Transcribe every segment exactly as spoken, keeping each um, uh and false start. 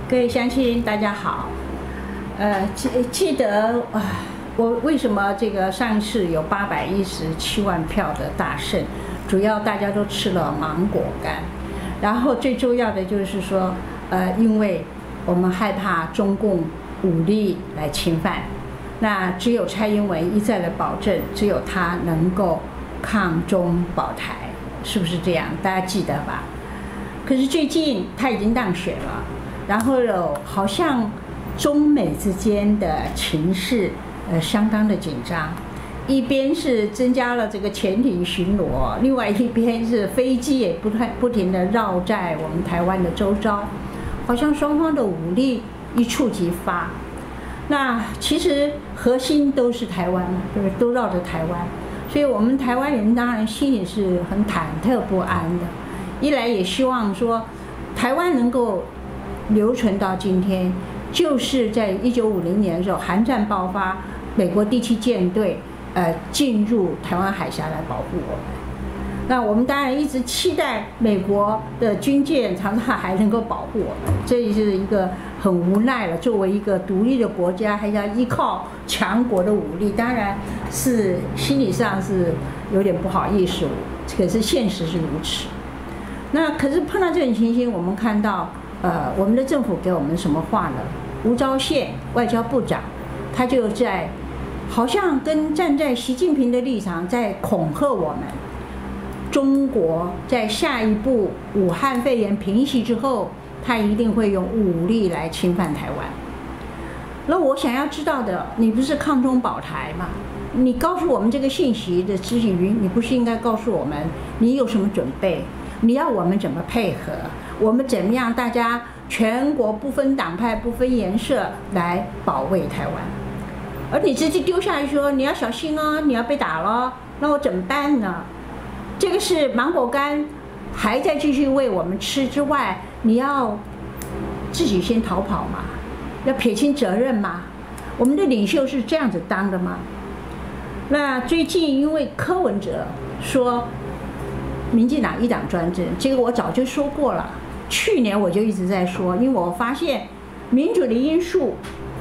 各位乡亲，大家好。呃，记记得啊，我为什么这个上一次有八百一十七万票的大胜，主要大家都吃了芒果干，然后最重要的就是说，呃，因为我们害怕中共武力来侵犯，那只有蔡英文一再的保证，只有他能够抗中保台，是不是这样？大家记得吧？可是最近他已经当选了。然后有好像中美之间的情势呃相当的紧张，一边是增加了这个潜艇巡逻，另外一边是飞机也不太不停的绕在我们台湾的周遭，好像双方的武力一触即发。那其实核心都是台湾嘛，对不对？都绕着台湾，所以我们台湾人当然心里是很忐忑不安的。一来也希望说台湾能够留存到今天，就是在一九五零年的时候，韩战爆发，美国第七舰队呃进入台湾海峡来保护我们。那我们当然一直期待美国的军舰常常还能够保护我们，这是一个很无奈了。作为一个独立的国家，还要依靠强国的武力，当然是心理上是有点不好意思，可是现实是如此。那可是碰到这种情形，我们看到。呃，我们的政府给我们什么话呢？吴钊燮外交部长，他就在好像跟站在习近平的立场，在恐吓我们，中国在下一步武汉肺炎平息之后，他一定会用武力来侵犯台湾。那我想要知道的，你不是抗中保台吗？你告诉我们这个信息的之余，你不是应该告诉我们你有什么准备？你要我们怎么配合？我们怎么样？大家全国不分党派、不分颜色来保卫台湾，而你直接丢下来说你要小心哦，你要被打了，那我怎么办呢？这个是芒果干还在继续喂我们吃之外，你要自己先逃跑嘛？要撇清责任嘛？我们的领袖是这样子当的吗？那最近因为柯文哲说民进党一党专政，这个我早就说过了。去年我就一直在说，因为我发现民主的因素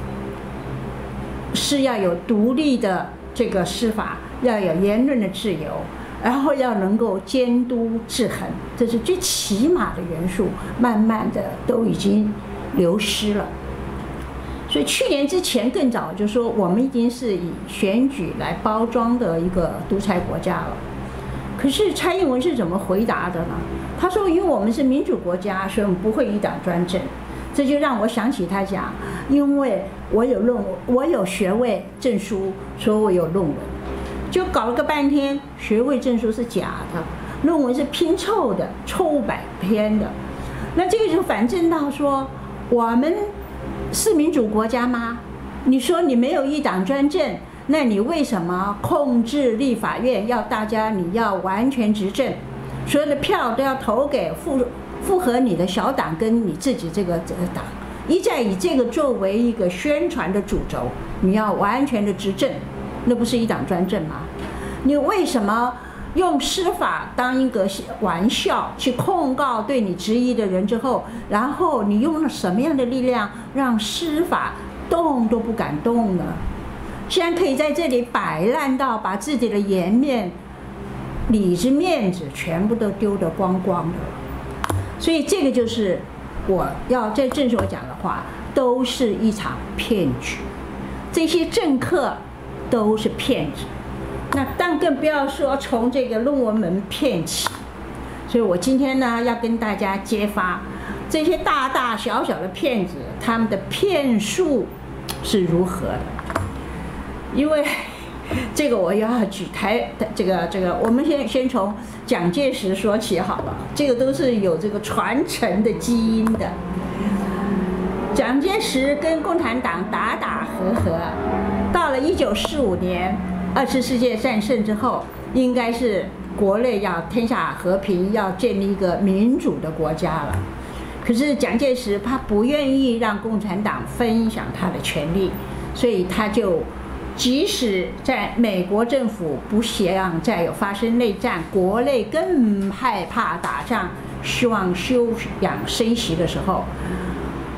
是要有独立的这个司法，要有言论的自由，然后要能够监督制衡，这是最起码的元素，慢慢的都已经流失了。所以去年之前更早就说，我们已经是以选举来包装的一个独裁国家了。可是蔡英文是怎么回答的呢？他说：“因为我们是民主国家，所以我们不会一党专政。”这就让我想起他讲：“因为我有论文，我有学位证书，所以我有论文。”就搞了个半天，学位证书是假的，论文是拼凑的，错误百篇的。那这个就反证到说，我们是民主国家吗？你说你没有一党专政。那你为什么控制立法院，要大家你要完全执政，所有的票都要投给符符合你的小党跟你自己这个这个党，一再以这个作为一个宣传的主轴，你要完全的执政，那不是一党专政吗？你为什么用司法当一个玩笑去控告对你质疑的人之后，然后你用了什么样的力量让司法动都不敢动呢？既然可以在这里摆烂到把自己的颜面、里子、面子全部都丢得光光的，所以这个就是我要在正所讲的话，都是一场骗局。这些政客都是骗子，那但更不要说从这个论文门骗起。所以我今天呢，要跟大家揭发这些大大小小的骗子，他们的骗术是如何的。因为这个我要举台，这个这个，我们先先从蒋介石说起好了，这个都是有这个传承的基因的。蒋介石跟共产党打打和和，到了一九四五年二次世界战胜之后，应该是国内要天下和平，要建立一个民主的国家了。可是蒋介石他不愿意让共产党分享他的权利，所以他就。即使在美国政府不想再有发生内战，国内更害怕打仗，希望休养生息的时候，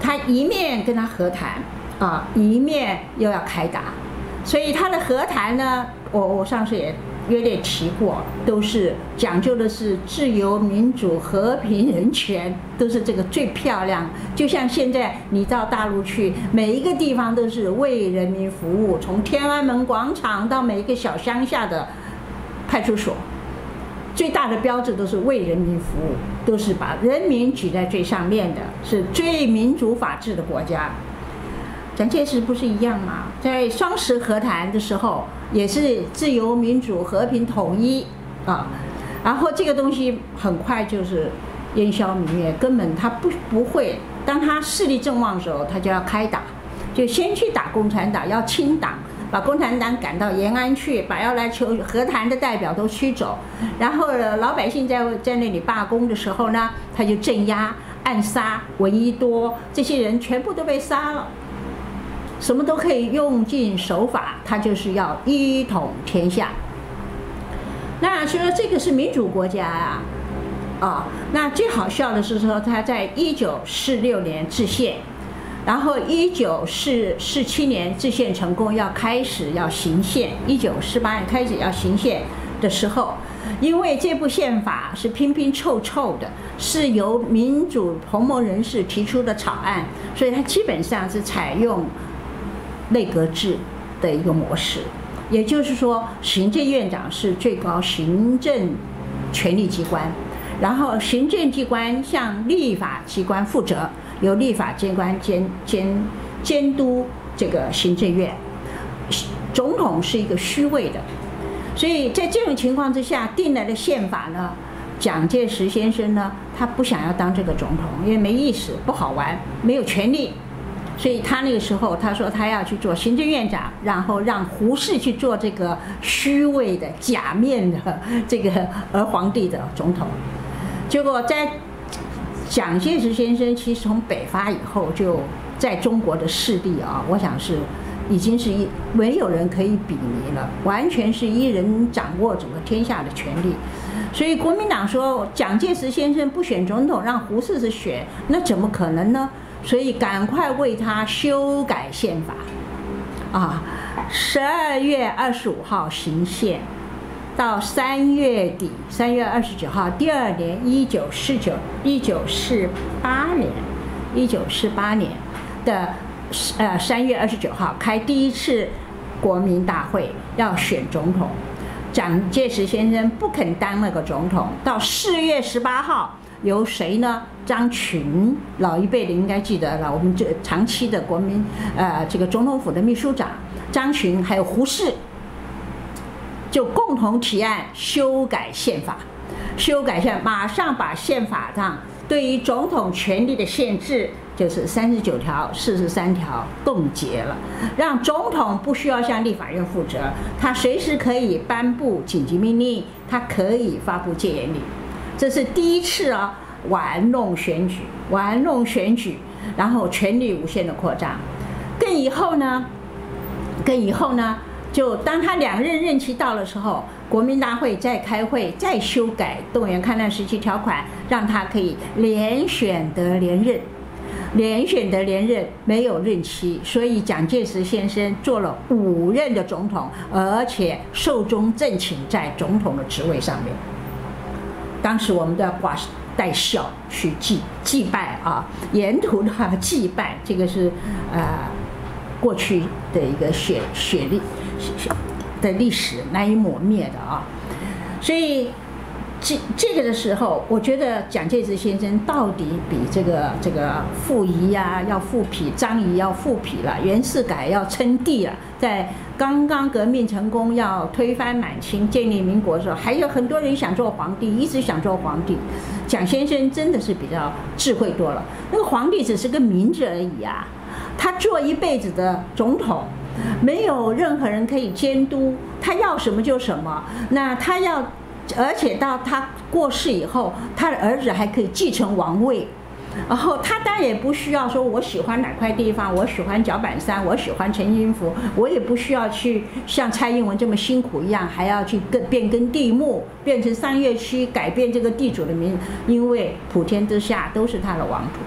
他一面跟他和谈啊，一面又要开打，所以他的和谈呢，我我上次也约略提过，都是讲究的是自由、民主、和平、人权，都是这个最漂亮。就像现在你到大陆去，每一个地方都是为人民服务，从天安门广场到每一个小乡下的派出所，最大的标志都是为人民服务，都是把人民举在最上面的，是最民主法治的国家。蒋介石不是一样吗？在双十和谈的时候，也是自由、民主、和平、统一啊，然后这个东西很快就是烟消云灭，根本他不不会。当他势力正旺的时候，他就要开打，就先去打共产党，要清党，把共产党赶到延安去，把要来求和谈的代表都驱走，然后老百姓在在那里罢工的时候呢，他就镇压、暗杀闻一多这些人，全部都被杀了。什么都可以用尽手法，他就是要一统天下。那所以说这个是民主国家啊，啊，那最好笑的是说他在一九四六年制宪，然后一九四四七年制宪成功，要开始要行宪，一九四八年开始要行宪的时候，因为这部宪法是拼拼凑凑的，是由民主同盟人士提出的草案，所以它基本上是采用内阁制的一个模式，也就是说，行政院长是最高行政权力机关，然后行政机关向立法机关负责，由立法机关监监监督这个行政院，总统是一个虚位的，所以在这种情况之下定来的宪法呢，蒋介石先生呢，他不想要当这个总统，因为没意思，不好玩，没有权力。所以他那个时候他说他要去做行政院长，然后让胡适去做这个虚伪的假面的这个儿皇帝的总统。结果在蒋介石先生其实从北伐以后就在中国的势力啊，我想是已经是一没有人可以比拟了，完全是一人掌握整个天下的权力。所以国民党说蒋介石先生不选总统，让胡适是选，那怎么可能呢？所以赶快为他修改宪法，啊，十二月二十五号行宪，到三月底，三月二十九号，第二年一九四九一九四八年，一九四八年的呃三月二十九号开第一次国民大会，要选总统。蒋介石先生不肯当那个总统，到四月十八号。由谁呢？张群，老一辈的应该记得了，我们这长期的国民呃这个总统府的秘书长张群，还有胡适，就共同提案修改宪法，修改宪马上把宪法上对于总统权力的限制，就是三十九条、四十三条冻结了，让总统不需要向立法院负责，他随时可以颁布紧急命令，他可以发布戒严令。这是第一次啊，玩弄选举，玩弄选举，然后权力无限的扩张。更以后呢，更以后呢，就当他两任任期到的时候，国民大会再开会，再修改动员戡乱时期条款，让他可以连选得连任，连选得连任，没有任期。所以蒋介石先生做了五任的总统，而且寿终正寝在总统的职位上面。当时我们都要挂带孝去祭祭拜啊，沿途的祭拜，这个是呃过去的一个血血历的历史难以抹灭的啊。所以这这个的时候，我觉得蒋介石先生到底比这个这个傅仪呀要复辟，张仪要复辟了，袁世凯要称帝了，在刚刚革命成功要推翻满清建立民国的时候，还有很多人想做皇帝，一直想做皇帝。蒋先生真的是比较智慧多了，那个皇帝只是个名字而已啊，他做一辈子的总统，没有任何人可以监督，他要什么就什么，那他要。而且到他过世以后，他的儿子还可以继承王位，然后他当然也不需要说我喜欢哪块地方，我喜欢脚板山，我喜欢陈金福，我也不需要去像蔡英文这么辛苦一样，还要去更变更地目，变成商业区，改变这个地主的名，因为普天之下都是他的王土。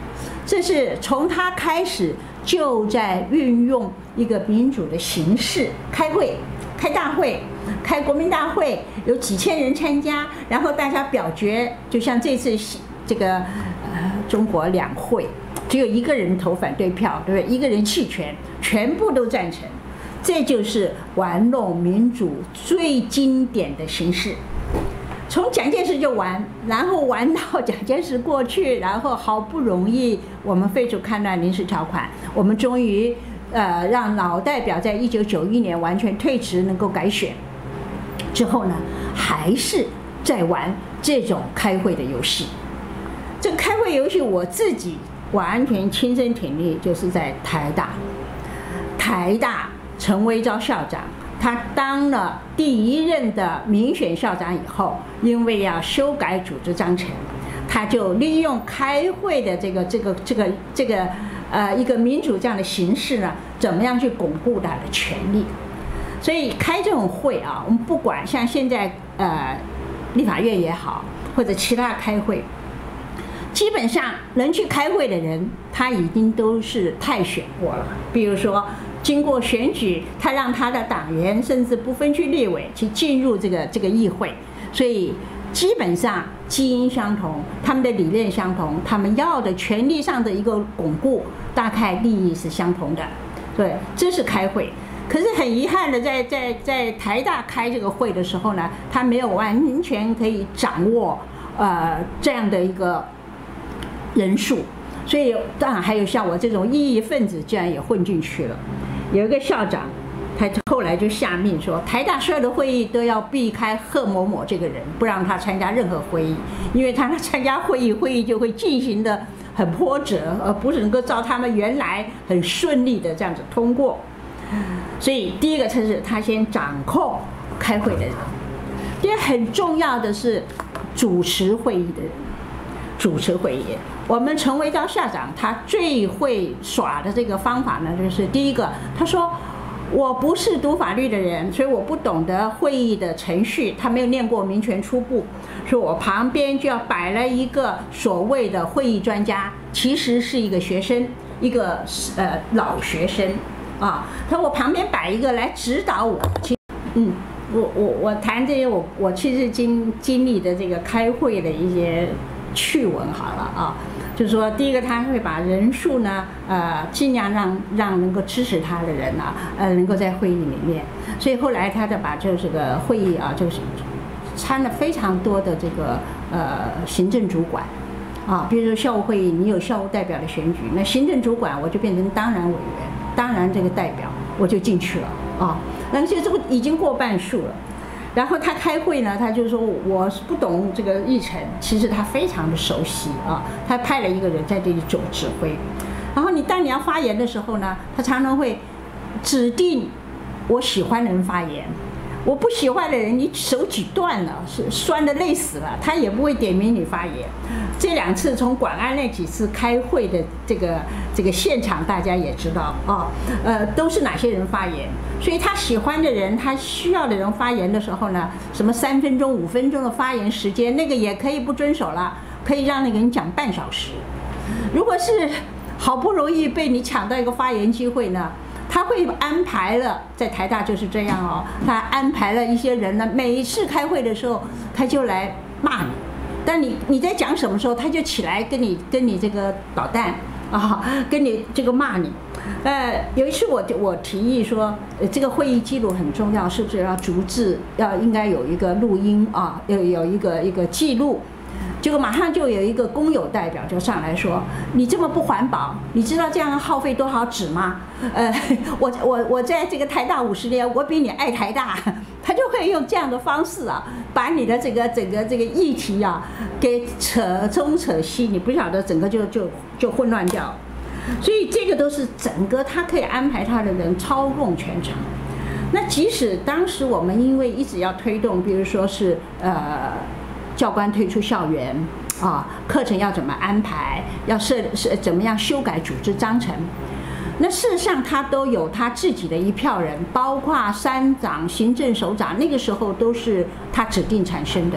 这是从他开始就在运用一个民主的形式开会、开大会、开国民大会，有几千人参加，然后大家表决，就像这次这个呃中国两会，只有一个人投反对票，对不对？一个人弃权，全部都赞成。这就是玩弄民主最经典的形式。从蒋介石就玩，然后玩到蒋介石过去，然后好不容易我们废除戡乱临时条款，我们终于呃让老代表在一九九一年完全退职，能够改选。之后呢，还是在玩这种开会的游戏。这个开会游戏我自己完全亲身体历，就是在台大，台大陈维昭校长。他当了第一任的民选校长以后，因为要修改组织章程，他就利用开会的这个这个这个这个呃一个民主这样的形式呢，怎么样去巩固他的权力？所以开这种会啊，我们不管像现在呃立法院也好，或者其他开会，基本上能去开会的人，他已经都是太选过了。比如说，经过选举，他让他的党员甚至不分区立委去进入这个这个议会，所以基本上基因相同，他们的理念相同，他们要的权力上的一个巩固，大概利益是相同的。对，这是开会。可是很遗憾的，在在在台大开这个会的时候呢，他没有完全可以掌握呃这样的一个人数，所以当然还有像我这种异议分子，居然也混进去了。有一个校长，他后来就下命说，台大所有的会议都要避开贺某某这个人，不让他参加任何会议，因为他参加会议，会议就会进行的很波折，而不是能够照他们原来很顺利的这样子通过。所以第一个就是他先掌控开会的人，第二很重要的是主持会议的人。主持会议，我们陈维昭校长他最会耍的这个方法呢，就是第一个，他说我不是读法律的人，所以我不懂得会议的程序，他没有念过民权初步，所以我旁边就要摆了一个所谓的会议专家，其实是一个学生，一个呃老学生啊，他说我旁边摆一个来指导我，嗯。我我我谈这些我我其实经经历的这个开会的一些趣闻好了啊，就是说第一个他会把人数呢呃尽量让让能够支持他的人啊呃能够在会议里面，所以后来他就把这个会议啊就是参了非常多的这个呃行政主管啊，比如说校务会议你有校务代表的选举，那行政主管我就变成当然委员，当然这个代表我就进去了啊。而且这个已经过半数了，然后他开会呢，他就说我是不懂这个议程，其实他非常的熟悉啊，他派了一个人在这里总指挥，然后你当你要发言的时候呢，他常常会指定我喜欢的人发言，我不喜欢的人你手举断了，是酸的累死了，他也不会点名你发言。这两次从广安那几次开会的这个这个现场，大家也知道啊，呃，都是哪些人发言，所以他喜欢的人，他需要的人发言的时候呢，什么三分钟、五分钟的发言时间，那个也可以不遵守了，可以让那个人讲半小时。如果是好不容易被你抢到一个发言机会呢，他会安排了，在台大就是这样哦，他安排了一些人呢，每一次开会的时候，他就来骂你。但你你在讲什么时候，他就起来跟你跟你这个捣蛋啊，跟你这个骂你。呃，有一次我我提议说，呃，这个会议记录很重要，是不是要逐字要应该有一个录音啊，有有一个一个记录。结果马上就有一个公有代表就上来说：“你这么不环保，你知道这样耗费多少纸吗？”呃，我我我在这个台大五十年，我比你爱台大。他就会用这样的方式啊，把你的这个整个这个议题啊，给扯东扯西，你不晓得整个就就就混乱掉。所以这个都是整个他可以安排他的人操控全场。那即使当时我们因为一直要推动，比如说是呃。教官退出校园啊，课程要怎么安排，要设是怎么样修改组织章程。那事实上他都有他自己的一票人，包括三长、行政首长，那个时候都是他指定产生的。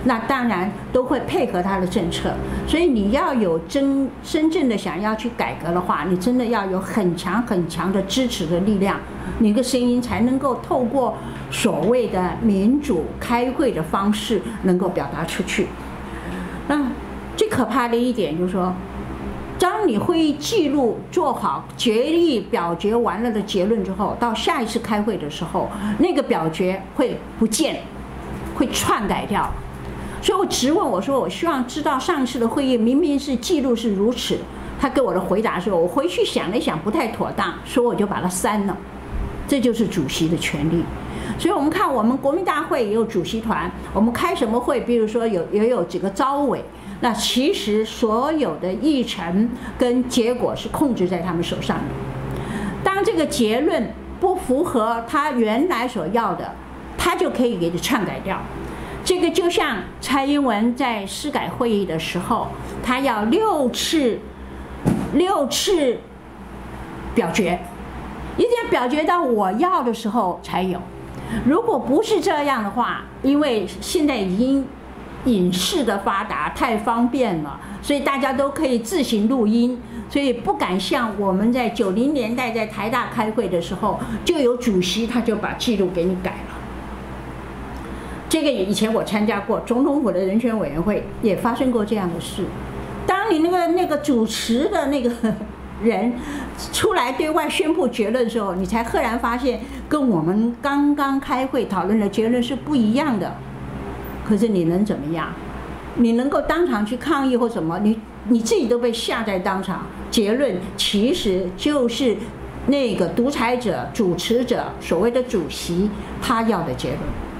那当然都会配合他的政策。所以你要有真真正的想要去改革的话，你真的要有很强很强的支持的力量，你的声音才能够透过所谓的民主开会的方式能够表达出去。那最可怕的一点就是说，当你会议记录做好，决议表决完了的结论之后，到下一次开会的时候，那个表决会不见，会篡改掉。所以我质问我说，我希望知道上一次的会议明明是记录是如此，他给我的回答是，我回去想了一想不太妥当，所以我就把它删了。这就是主席的权利。所以我们看我们国民大会也有主席团，我们开什么会，比如说有也有几个召委，那其实所有的议程跟结果是控制在他们手上的。当这个结论不符合他原来所要的，他就可以给你篡改掉。这个就像蔡英文在司改会议的时候，他要六次六次表决，一定要表决到我要的时候才有。如果不是这样的话，因为现在已经影视的发达太方便了，所以大家都可以自行录音，所以不敢像我们在九零年代在台大开会的时候，就有主席他就把记录给你改了。这个以前我参加过总统府的人权委员会，也发生过这样的事。当你那个那个主持的那个人出来对外宣布结论的时候，你才赫然发现跟我们刚刚开会讨论的结论是不一样的。可是你能怎么样？你能够当场去抗议或什么？你你自己都被吓在当场。结论其实就是那个独裁者、主持者所谓的主席他要的结论。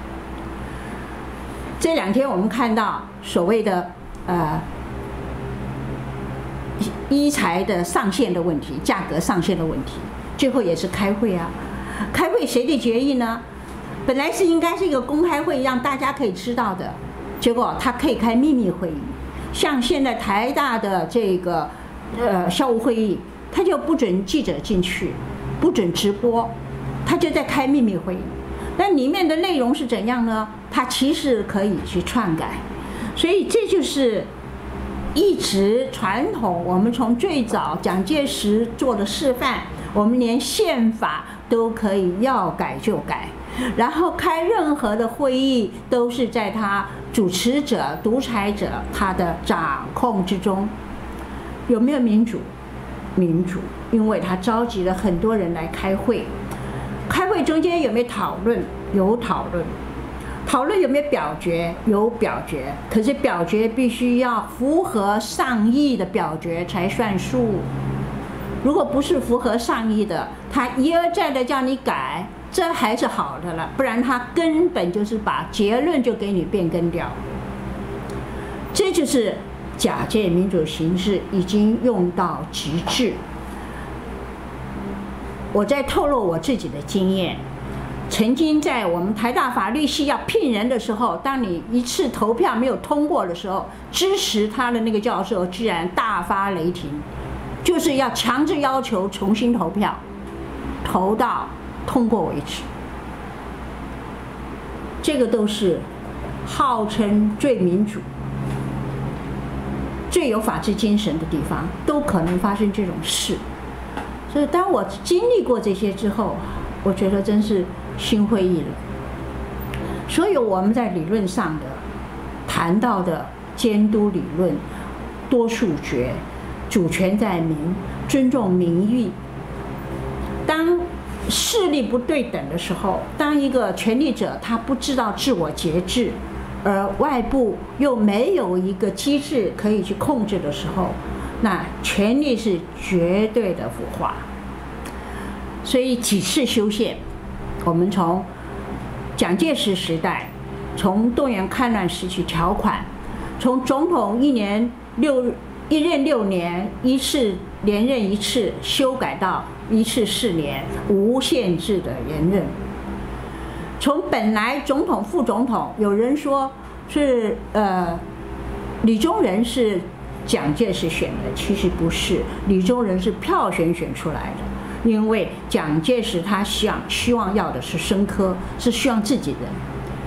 这两天我们看到所谓的呃医材的上限的问题，价格上限的问题，最后也是开会啊。开会谁的决议呢？本来是应该是一个公开会，让大家可以知道的，结果他可以开秘密会议。像现在台大的这个呃校务会议，他就不准记者进去，不准直播，他就在开秘密会议。那里面的内容是怎样呢？它其实可以去篡改，所以这就是一直传统。我们从最早蒋介石做的示范，我们连宪法都可以要改就改，然后开任何的会议都是在他主持者、独裁者他的掌控之中。有没有民主？民主，因为他召集了很多人来开会。开会中间有没有讨论？有讨论。讨论有没有表决？有表决。可是表决必须要符合上议的表决才算数。如果不是符合上议的，他一而再的叫你改，这还是好的了，不然他根本就是把结论就给你变更掉。这就是假借民主形式已经用到极致。我在透露我自己的经验，曾经在我们台大法律系要聘人的时候，当你一次投票没有通过的时候，支持他的那个教授居然大发雷霆，就是要强制要求重新投票，投到通过为止。这个都是号称最民主、最有法治精神的地方，都可能发生这种事。所以当我经历过这些之后，我觉得真是心灰意冷。所有我们在理论上的谈到的监督理论、多数决、主权在民、尊重民意，当势力不对等的时候，当一个权力者他不知道自我节制，而外部又没有一个机制可以去控制的时候，那权力是绝对的腐化。所以几次修宪，我们从蒋介石时代，从动员戡乱时期条款，从总统一年六一任六年一次连任一次，修改到一次四年无限制的连任。从本来总统、副总统，有人说是呃李宗仁是蒋介石选的，其实不是，李宗仁是票选选出来的。因为蒋介石他想希望要的是生科，是希望自己人。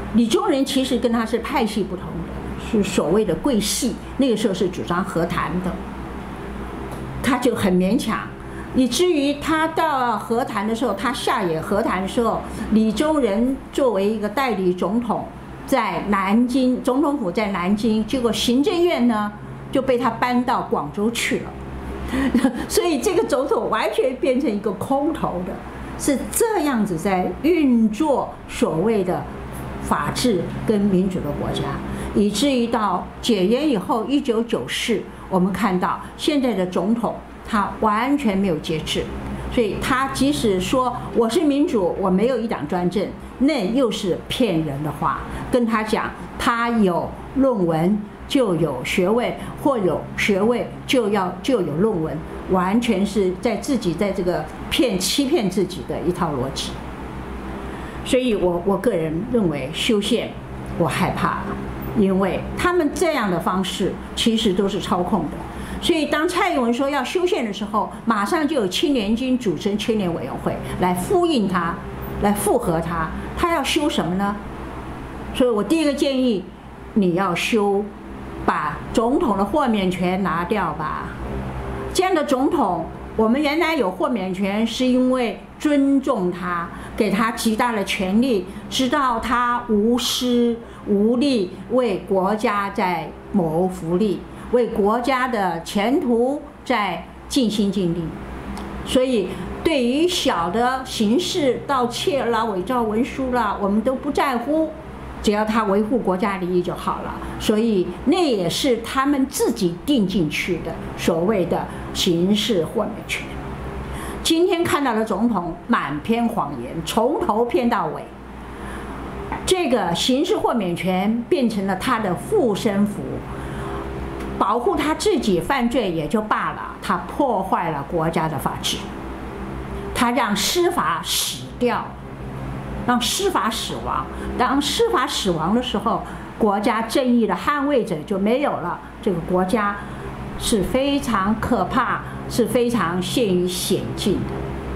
李宗仁其实跟他是派系不同的，是所谓的桂系，那个时候是主张和谈的，他就很勉强，以至于他到和谈的时候，他下野和谈的时候，李宗仁作为一个代理总统，在南京总统府在南京，结果行政院呢就被他搬到广州去了，所以这个总统完全变成一个空头的，是这样子在运作所谓的法治跟民主的国家，以至于到解严以后，一九九四，我们看到现在的总统他完全没有节制，所以他即使说我是民主，我没有一党专政，那又是骗人的话。跟他讲他有论文就有学位，或有学位就要就有论文，完全是在自己在这个骗欺骗自己的一套逻辑。所以我我个人认为修宪我害怕，因为他们这样的方式其实都是操控的。所以当蔡英文说要修宪的时候，马上就有青年军组成青年委员会来呼应他，来附和他。他要修什么呢？所以我第一个建议，你要修，把总统的豁免权拿掉吧。这样的总统，我们原来有豁免权，是因为尊重他，给他极大的权利，知道他无私无力，为国家在谋福利，为国家的前途在尽心尽力。所以对于小的刑事盗窃啦、伪造文书啦，我们都不在乎，只要他维护国家利益就好了。所以那也是他们自己定进去的所谓的刑事豁免权。今天看到的总统满篇谎言，从头骗到尾，这个刑事豁免权变成了他的护身符，保护他自己犯罪也就罢了，他破坏了国家的法治，他让司法死掉，让司法死亡。当司法死亡的时候，国家正义的捍卫者就没有了，这个国家是非常可怕，是非常陷于险境的。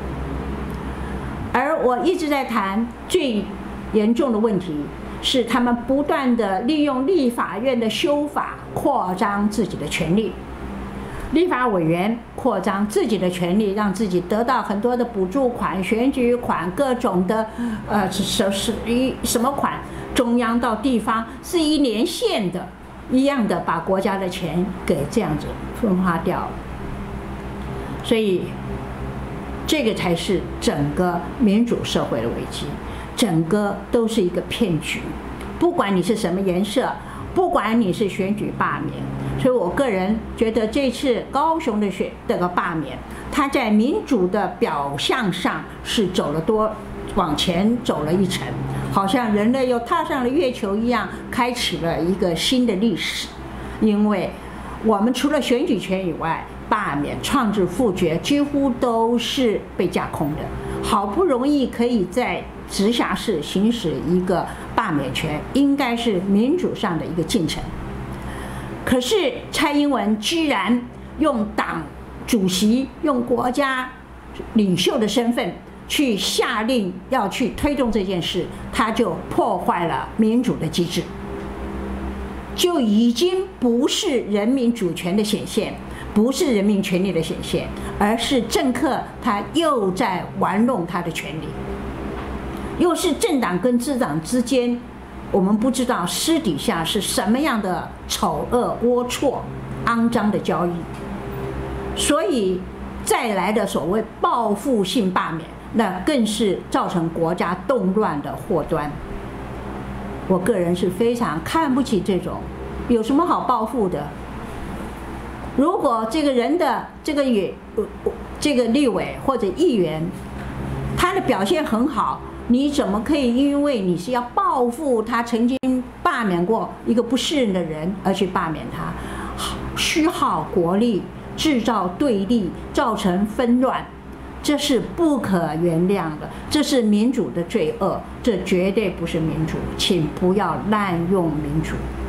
而我一直在谈最严重的问题，是他们不断的利用立法院的修法扩张自己的权利，立法委员扩张自己的权利，让自己得到很多的补助款、选举款、各种的呃什什什么款，中央到地方是一连线的，一样的把国家的钱给这样子分花掉了。所以这个才是整个民主社会的危机，整个都是一个骗局。不管你是什么颜色，不管你是选举罢免，所以我个人觉得这次高雄的选这个罢免，它在民主的表象上是走了多往前走了一层，好像人类又踏上了月球一样，开启了一个新的历史。因为我们除了选举权以外，罢免、创制、复决几乎都是被架空的。好不容易可以在直辖市行使一个罢免权，应该是民主上的一个进程。可是蔡英文居然用党主席、用国家领袖的身份去下令要去推动这件事，他就破坏了民主的机制，就已经不是人民主权的显现，不是人民权利的显现，而是政客他又在玩弄他的权利，又是政党跟政党之间，我们不知道私底下是什么样的丑恶、龌龊、肮脏的交易。所以再来的所谓报复性罢免，那更是造成国家动乱的祸端。我个人是非常看不起这种，有什么好报复的？如果这个人的这个也这个立委或者议员，他的表现很好，你怎么可以因为你是要报复他曾经罢免过一个不是人的人而去罢免他？虚耗国力，制造对立，造成纷乱，这是不可原谅的，这是民主的罪恶，这绝对不是民主，请不要滥用民主。